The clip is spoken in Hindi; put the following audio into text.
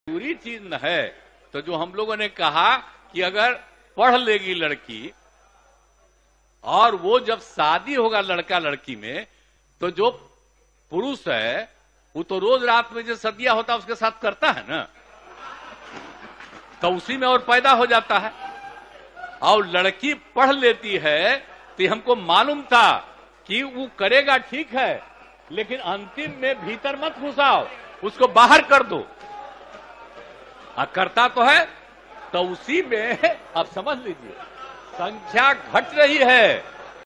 पूरी चीज न है। तो जो हम लोगों ने कहा कि अगर पढ़ लेगी लड़की और वो जब शादी होगा लड़का लड़की में, तो जो पुरुष है वो तो रोज रात में जो सदिया होता है उसके साथ करता है ना, तो उसी में और पैदा हो जाता है। और लड़की पढ़ लेती है तो हमको मालूम था कि वो करेगा ठीक है, लेकिन अंतिम में भीतर मत घुसाओ, उसको बाहर कर दो। करता तो है, तो उसी में अब समझ लीजिए संख्या घट रही है।